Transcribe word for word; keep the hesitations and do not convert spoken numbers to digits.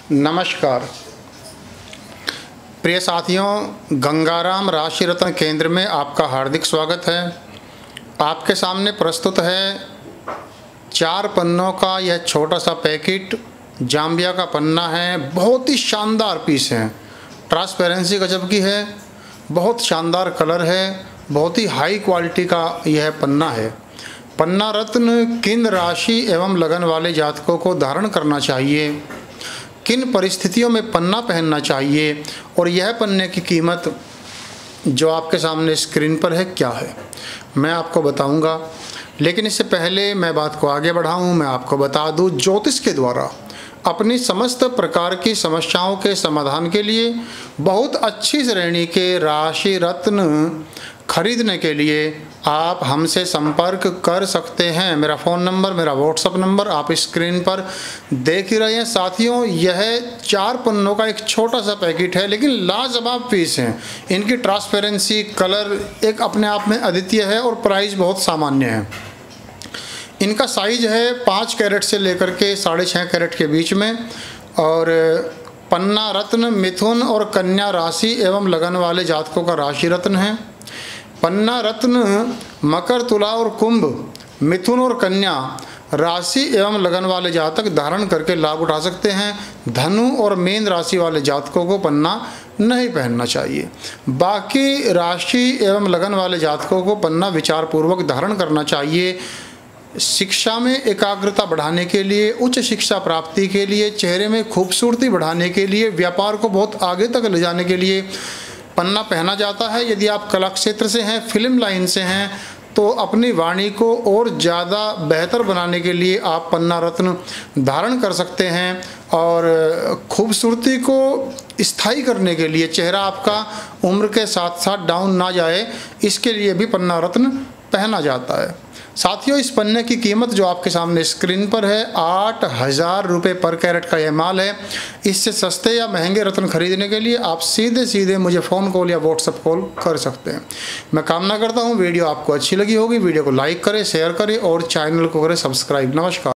नमस्कार प्रिय साथियों, गंगाराम राशि रत्न केंद्र में आपका हार्दिक स्वागत है। आपके सामने प्रस्तुत है चार पन्नों का यह छोटा सा पैकेट। जाम्बिया का पन्ना है, बहुत ही शानदार पीस है। ट्रांसपेरेंसी गजब की है, बहुत शानदार कलर है, बहुत ही हाई क्वालिटी का यह पन्ना है। पन्ना रत्न किन राशि एवं लगन वाले जातकों को धारण करना चाहिए, किन परिस्थितियों में पन्ना पहनना चाहिए और यह पन्ने की कीमत जो आपके सामने स्क्रीन पर है क्या है, मैं आपको बताऊंगा। लेकिन इससे पहले मैं बात को आगे बढ़ाऊं, मैं आपको बता दूं, ज्योतिष के द्वारा अपनी समस्त प्रकार की समस्याओं के समाधान के लिए बहुत अच्छी श्रेणी के राशि रत्न खरीदने के लिए आप हमसे संपर्क कर सकते हैं। मेरा फ़ोन नंबर, मेरा व्हाट्सअप नंबर आप स्क्रीन पर देख ही रहे हैं। साथियों, यह चार पन्नों का एक छोटा सा पैकेट है, लेकिन लाजवाब पीस हैं। इनकी ट्रांसपेरेंसी, कलर एक अपने आप में अद्वितीय है और प्राइस बहुत सामान्य है। इनका साइज है पाँच कैरेट से लेकर के साढ़े छः कैरेट के बीच में। और पन्ना रत्न मिथुन और कन्या राशि एवं लगन वाले जातकों का राशि रत्न है। पन्ना रत्न मकर, तुला और कुंभ, मिथुन और कन्या राशि एवं लगन वाले जातक धारण करके लाभ उठा सकते हैं। धनु और मीन राशि वाले जातकों को पन्ना नहीं पहनना चाहिए। बाकी राशि एवं लगन वाले जातकों को पन्ना विचारपूर्वक धारण करना चाहिए। शिक्षा में एकाग्रता बढ़ाने के लिए, उच्च शिक्षा प्राप्ति के लिए, चेहरे में खूबसूरती बढ़ाने के लिए, व्यापार को बहुत आगे तक ले जाने के लिए पन्ना पहना जाता है। यदि आप कला क्षेत्र से हैं, फिल्म लाइन से हैं, तो अपनी वाणी को और ज़्यादा बेहतर बनाने के लिए आप पन्ना रत्न धारण कर सकते हैं। और खूबसूरती को स्थायी करने के लिए, चेहरा आपका उम्र के साथ साथ डाउन ना जाए, इसके लिए भी पन्ना रत्न पहना जाता है। साथियों, इस पन्ने की कीमत जो आपके सामने स्क्रीन पर है, आठ हज़ार रुपये पर कैरेट का यह माल है। इससे सस्ते या महंगे रत्न खरीदने के लिए आप सीधे सीधे मुझे फ़ोन कॉल या व्हाट्सएप कॉल कर सकते हैं। मैं कामना करता हूँ वीडियो आपको अच्छी लगी होगी। वीडियो को लाइक करें, शेयर करें और चैनल को करें सब्सक्राइब। नमस्कार।